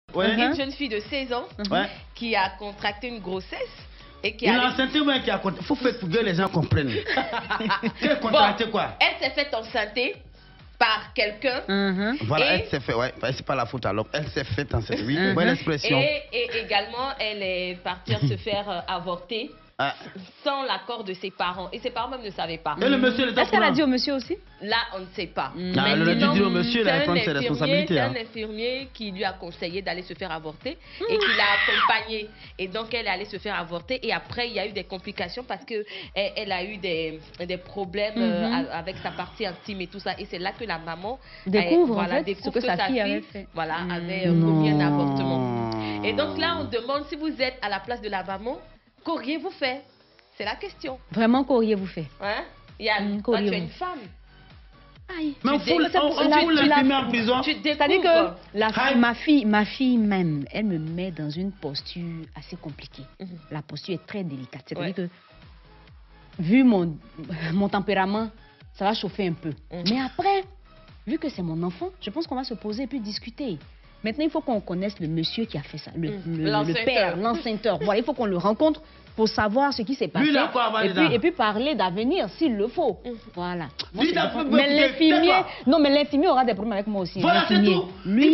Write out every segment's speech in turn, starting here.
une jeune fille de 16 ans qui a contracté une grossesse. Et qui a enceinté, mais qui a contracté. Il faut faire que les gens comprennent. Quelle contracté quoi? Elle s'est fait enceinter par quelqu'un. Voilà, elle s'est fait, c'est pas la faute alors. Elle s'est fait enceinter, oui, bonne expression. Et également, elle est partie se faire avorter. Sans l'accord de ses parents. Et ses parents même ne savaient pas. Et le monsieur, est-ce qu'elle a dit au monsieur aussi? Là, on ne sait pas. Mais elle a dû dire au monsieur, il allait prendre ses responsabilités. C'est un infirmier qui lui a conseillé d'aller se faire avorter et qui l'a accompagné. Et donc, elle est allée se faire avorter. Et après, il y a eu des complications parce qu'elle a eu des problèmes avec sa partie intime et tout ça. Et c'est là que la maman découvre ce que sa fille avait fait. Avait commis un avortement. Et donc là, on demande si vous êtes à la place de la maman, qu'auriez-vous fait? C'est la question. Vraiment, qu'auriez-vous fait? Toi, tu es une femme. Aïe. Mais on fout l'infirmier en prison. C'est-à-dire que ma fille même, elle me met dans une posture assez compliquée. La posture est très délicate. C'est-à-dire que, vu mon tempérament, ça va chauffer un peu. Mais après, vu que c'est mon enfant, je pense qu'on va se poser et puis discuter. Maintenant, il faut qu'on connaisse le monsieur qui a fait ça, le père, l'enceinteur. Voilà, il faut qu'on le rencontre pour savoir ce qui s'est passé. Et puis parler d'avenir, s'il le faut. Voilà. Mais l'infirmier aura des problèmes avec moi aussi. Voilà, c'est tout. Lui,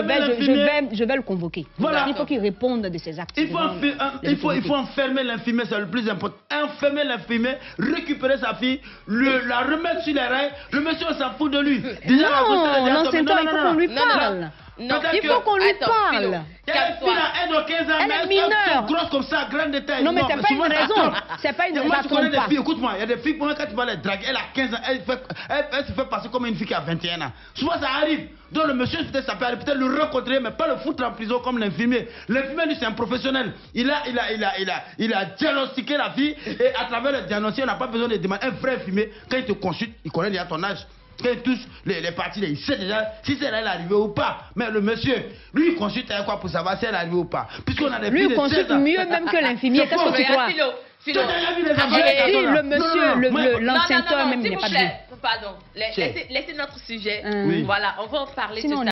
je vais le convoquer. Voilà. Il faut qu'il réponde de ses actes. Il faut enfermer l'infirmier, c'est le plus important. Enfermer l'infirmier, récupérer sa fille, la remettre sur les rails. Le monsieur, on s'en fout de lui. Non, l'enceinteur, il faut qu'on lui parle. Non, il faut qu'on lui parle. Il y a une fille là, elle a 15 ans, elle est mineure. Grosse comme ça, grande de taille. Non, mais c'est pas une raison. C'est pas une raison. Moi, je connais des filles, écoute-moi, il y a des filles, quand tu vas les draguer, elle a 15 ans, elle se fait passer comme une fille qui a 21 ans. Souvent, ça arrive. Donc, le monsieur, peut-être, ça peut arriver, peut-être le rencontrer, mais pas le foutre en prison comme l'infirmier. L'infirmier, lui, c'est un professionnel. Il a diagnostiqué la fille, et à travers le diagnostic, on n'a pas besoin de demander. Un vrai infirmier, quand il te consulte, il connaît déjà ton âge. Quand il touche les parties, il sait déjà si c'est elle est arrivée ou pas. Mais le monsieur, lui, il consulte avec quoi pour savoir si elle est arrivée ou pas. Puisqu'on a des lui, il consulte mieux même que l'infirmier. Qu'est-ce que tu crois? Tu as déjà vu les enfants? J'ai dit, le monsieur, l'enceinteur même, il n'est pas bien. Pardon, laissez notre sujet. Oui. Voilà, on va en parler tout à l'heure.